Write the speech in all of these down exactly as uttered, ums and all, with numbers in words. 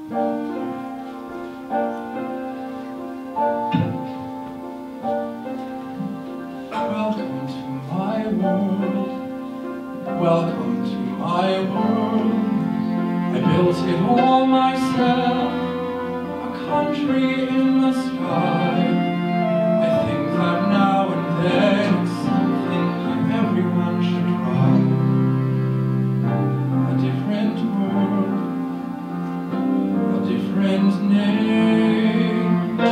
Welcome to my world. Welcome to my world. I built it all myself. A country in the sky. I think that now and then it's something that everyone should try. A different world, a different name.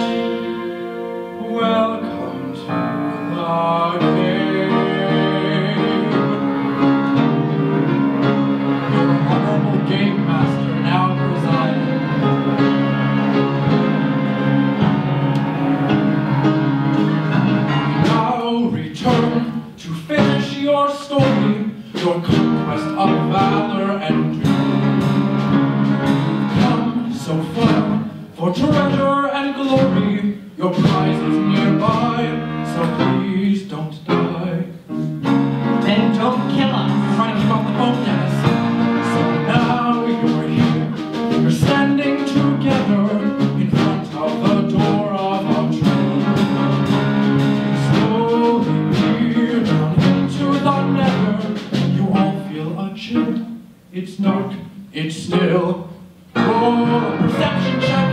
Welcome to the game. Your honorable game master now presiding. Return to finish your story, your conquest of valor and doom. Come so far for treasure and glory, your prize is nearby, so please don't die. Then don't kill us. I'm trying to keep off the phone, Dennis. So now you're here, you're standing together in front of the door of a train. It's dark, it's still. Roll a perception check.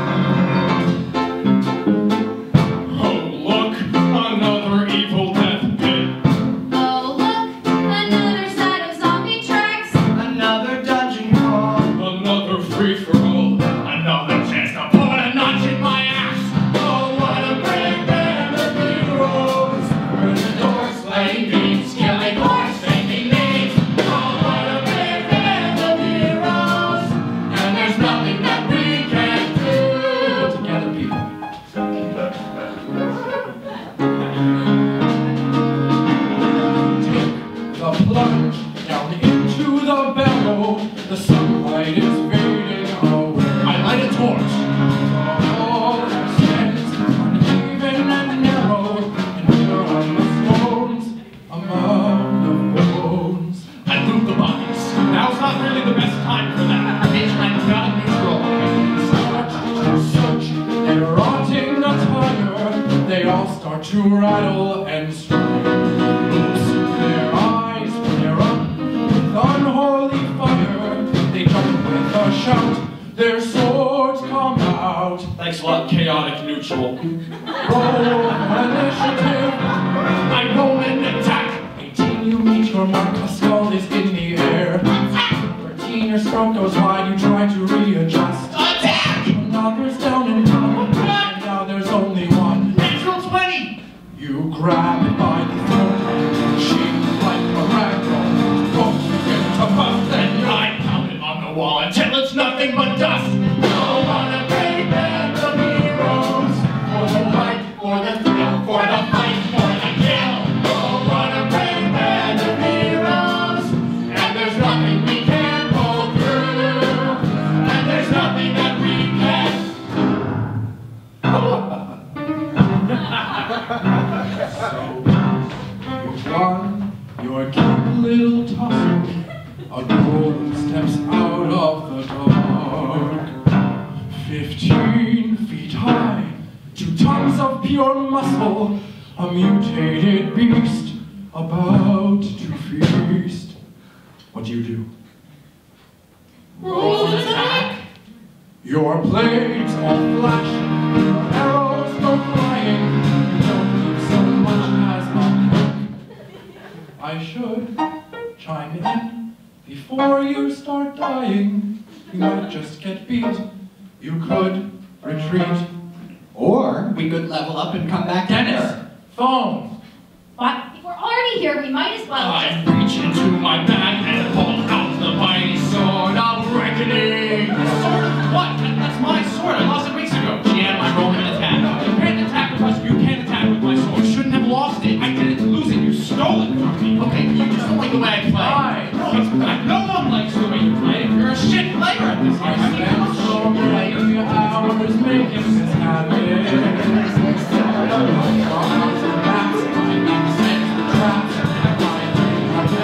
Oh, look, another evil death pit. Oh, look, another set of zombie tracks. Another dungeon crawl. Another free-for-all. Another chance to put a notch in my ass. Oh, what a big band of heroes. We're the doors, slaying beams, killing horse, faking names. Oh, what a big band of heroes. And there's nothing that we can't do. Together, people. Take the plunge down into the barrel. The sunlight is fading away. I light a torch. All that stands uneven and narrow, and here are the stones among the bones. I loot the bodies. Now's not really the best time for that. It's like not neutral. Search, search, they're rotting attire. They all start to rattle and strain. Oops, their eyes flare up with unholy fire. They jump with a shout, their swords come out. Thanks a lot, chaotic neutral. Roll initiative. I roll an attack. eighteen, you meet your mark, a skull is in the air. thirteen, your stroke goes wide, you try to readjust. Attack! Another's down and down, and now there's only one. Natural twenty! You grab it by the throat, shake like a ragdoll. Don't you get to bust, and I pound it on the wall until it's nothing but dust. Oh, what a great band of heroes! For the fight, for the thrill, for the fight, for the kill. Oh, what a great band of heroes! And there's nothing we can't pull through. And there's nothing that we can't. So, you've won your cute little tussle. A golem steps out of the dark. Fifteen feet high, two tons of pure muscle, a mutated beast about to feast. What do you do? Roll attack. Your blades all flash, your arrows go flying. You don't need so much as a hook. I should chime in before you start dying. You might just get beat. You could retreat. Or we could level up and come back Dennis, together. phone. What? If we're already here, we might as well. I reach into my bag and pull out the mighty sword of reckoning. Sword of what? That's my sword. I lost it weeks ago. Yeah, I rolled an attack. You can't attack with us. You can't attack with my sword. You shouldn't have lost it. I didn't lose it. You stole it from me. Okay, you just don't like the way I play. Why? No one likes the way you play. You're a shit player at this game. I spent so many hours making this happen.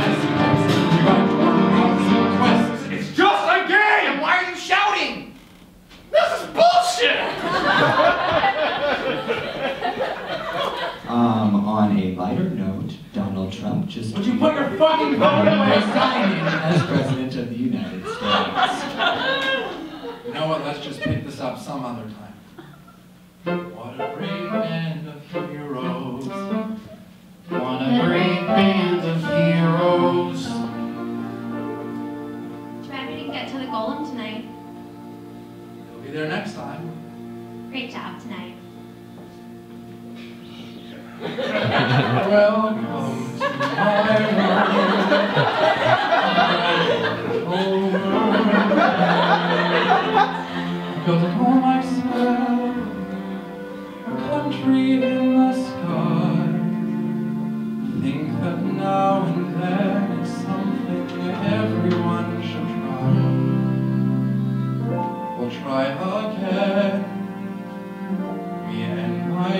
It's just a game! Why are you shouting? signing as President of the United States. You know what, let's just pick this up some other time. What a great band of heroes. What a great band of heroes. Too bad we didn't get to the golem tonight. You'll be there next time. Great job tonight. Welcome to my world. Built a home I smell, a country in the sky. Think that now and then it's something everyone should try. We'll try again, me and my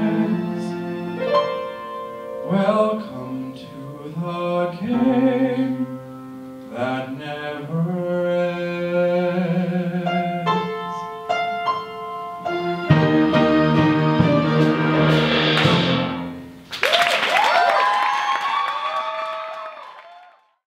friends. Welcome to the game.